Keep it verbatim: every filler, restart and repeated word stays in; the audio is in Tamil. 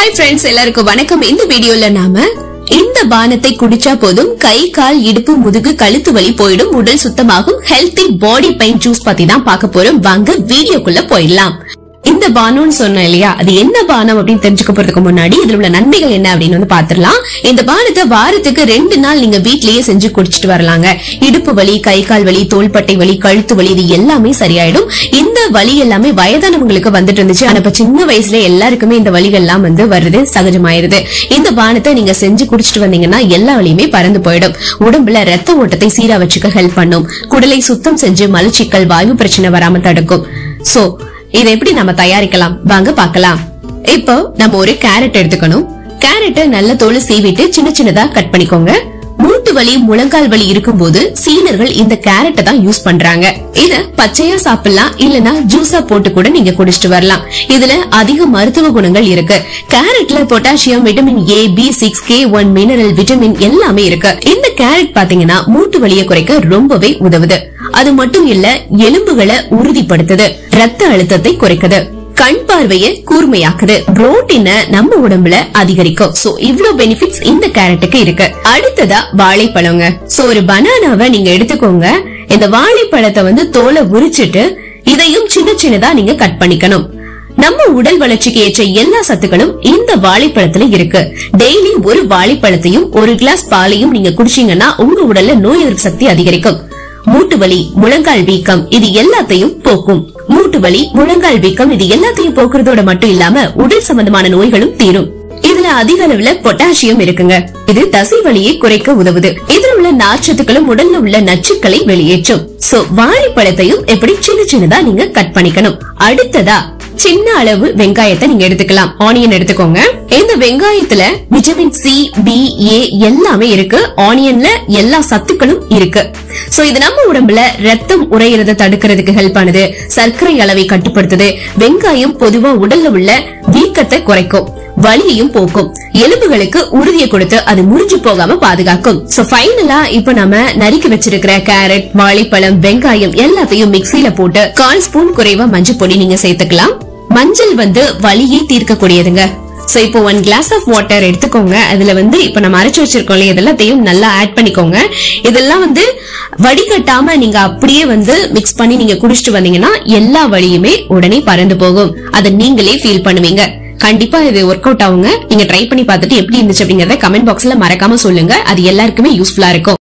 ஹாய் ஃப்ரெண்ட்ஸ், எல்லாருக்கும் வணக்கம். இந்த வீடியோல நாம இந்த பானத்தை குடிச்சா போதும் கை கால் இடுப்பு முதுகு கழுத்து வலி போயிடும், உடல் சுத்தமாகும் ஹெல்த்தி பாடி பெயின் ஜூஸ் பத்தி தான் பார்க்க போறோம். வாங்க வீடியோக்குள்ள போயிடலாம். இந்த பானம்னு சொன்னோம் இல்லையா, அது என்ன பானம் அப்படின்னு தெரிஞ்சுக்க போறதுக்கு முன்னாடி இதுல உள்ள நன்மைகள் என்ன அப்படின்னு வந்து பாத்துடலாம். இந்த பானத்தை வாரத்துக்கு ரெண்டு நாள் நீங்க வீட்லயே செஞ்சு குடிச்சிட்டு வரலாங்க. இடுப்பு வலி, கை கால் வலி, தோள்பட்டை வலி, கழுத்து வலி இது எல்லாமே சரியாயிடும். இந்த வலி எல்லாமே வயதானவங்களுக்கு வந்துட்டு இருந்துச்சு, ஆனா இப்ப சின்ன வயசுல எல்லாருக்குமே இந்த வலிகள் எல்லாம் வந்து வருது, சகஜமாயிருது. இந்த பானத்தை நீங்க செஞ்சு குடிச்சிட்டு வந்தீங்கன்னா எல்லா வலியுமே பறந்து போயிடும். உடம்புல ரத்த ஓட்டத்தை சீரா வச்சுக்க ஹெல்ப் பண்ணும். குடலை சுத்தம் செஞ்சு மலச்சிக்கல், வாயு பிரச்சனை வராம தடுக்கும். சோ இதை எப்படி நம்ம தயாரிக்கலாம் வாங்க பாக்கலாம். இப்போ நம்ம ஒரு கேரட் எடுத்துக்கணும். கேரட்டை நல்ல தோலை சீவிட்டு சின்ன சின்னதா கட் பண்ணிக்கோங்க. மூட்டு வலி, முழங்கால் வலி இருக்கும் போது சீனர்கள் இந்த கேரட்டை தான் யூஸ் பண்றாங்க. இத பச்சையா சாப்பிடலாம், இல்லனா ஜூஸா போட்டு கூட நீங்க குடிச்சிட்டு வரலாம். இதுல அதிக மருத்துவ குணங்கள் இருக்கு. கேரட்ல potassium, vitamin A, B six, K one, mineral, vitamin எல்லாமே இருக்கு. இந்த கேரட் பாத்தீங்கன்னா மூட்டு வலியை குறைக்க ரொம்பவே உதவுது. அது மட்டும் இல்ல, எலும்புகளை உறுதிப்படுத்துது, ரத்த அழுத்தத்தை குறைக்குது, கண் பார்வையை கூர்மையாக்குது, புரோட்டீனை நம்ம உடம்புல அதிகரிக்கும். சோ இவ்ளோ பெனிஃபிட்ஸ் இந்த கேரட்டுக்கு இருக்கு. அடுத்ததா வாழைப்பழங்க. சோ ஒரு பனானாவை நீங்க எடுத்துக்கோங்க. இந்த வாழைப்பழத்தை வந்து தோலை உரிச்சிட்டு இதையும் சின்ன சின்னதா நீங்க கட் பண்ணிக்கணும். நம்ம உடல் வளர்ச்சிக்கு ஏற்ற எல்லா சத்துக்களும் இந்த வாழைப்பழத்துல இருக்கு. டெய்லி ஒரு வாழைப்பழத்தையும் ஒரு கிளாஸ் பாலையும் நீங்க குடிச்சீங்கன்னா உங்க உடல்ல நோய் எதிர்ப்பு சக்தி அதிகரிக்கும். மூட்டு வலி, முழங்கால் வீக்கம் இது எல்லாத்தையும் போக்கும். மூட்டு வலி, முழங்கால் வீக்கம் இது எல்லாத்தையும் போக்குறதோட மட்டும் இல்லாம உடல் சம்பந்தமான நோய்களும் தீரும். இதுல அதிக அளவுல பொட்டாசியம் இருக்குங்க. இது தசை வலியை குறைக்க உதவுது. இதுல உள்ள நார்ச்சத்துக்களும் உடல்ல உள்ள நச்சுக்களை வெளியேற்றும். சோ வாழைப்பழத்தையும் எப்படி சின்ன சின்னதா நீங்க கட் பண்ணிக்கணும். அடுத்ததா சின்ன அளவு வெங்காயத்தை நீங்க எடுத்துக்கலாம். ஆனியன் எடுத்துக்கோங்க. இந்த வெங்காயத்துல விட்டமின் சி, பி, ஏ எல்லாமே இருக்கு. ஆனியன்ல எல்லா சத்துக்களும் இருக்கு. சோ இது நம்ம உடம்புல ரத்தம் உறையிறத தடுக்கிறதுக்கு ஹெல்ப் பண்ணுது, சர்க்கரை அளவை கட்டுப்படுத்துது. வெங்காயம் பொதுவா உடல்ல உள்ள வீக்கத்தை குறைக்கும், வலியையும் போக்கும், எலும்புகளுக்கு உறுதியை கொடுத்து அது முறிஞ்சு போகாம பாதுகாக்கும். சோ ஃபைனலா இப்ப நம்ம நறுக்கி வச்சிருக்கிற கேரட், வாழைப்பழம், வெங்காயம் எல்லாத்தையும் மிக்சியில போட்டு கால் ஸ்பூன் குறைவா மஞ்சள் பொடி நீங்க சேர்த்துக்கலாம். மஞ்சள் வந்து வலியை தீர்க்கக்கூடியதுங்க. சோ இப்போ ஒன் கிளாஸ் ஆஃப் வாட்டர் எடுத்துக்கோங்க. அதுல வந்து இப்ப நம்ம அரைச்சு வச்சிருக்கோம் இதெல்லாத்தையும் நல்லா ஆட் பண்ணிக்கோங்க. இதெல்லாம் வந்து வடிகட்டாம நீங்க அப்படியே வந்து மிக்ஸ் பண்ணி நீங்க குடிச்சிட்டு வந்தீங்கன்னா எல்லா வலியுமே உடனே பறந்து போகும். அதை நீங்களே ஃபீல் பண்ணுவீங்க. கண்டிப்பா இது ஒர்க் அவுட் ஆகுங்க. நீங்க ட்ரை பண்ணி பார்த்துட்டு எப்படி இருந்துச்சு அப்படிங்கறத கமெண்ட் பாக்ஸ்ல மறக்காம சொல்லுங்க. அது எல்லாருக்குமே யூஸ்ஃபுல்லா இருக்கும்.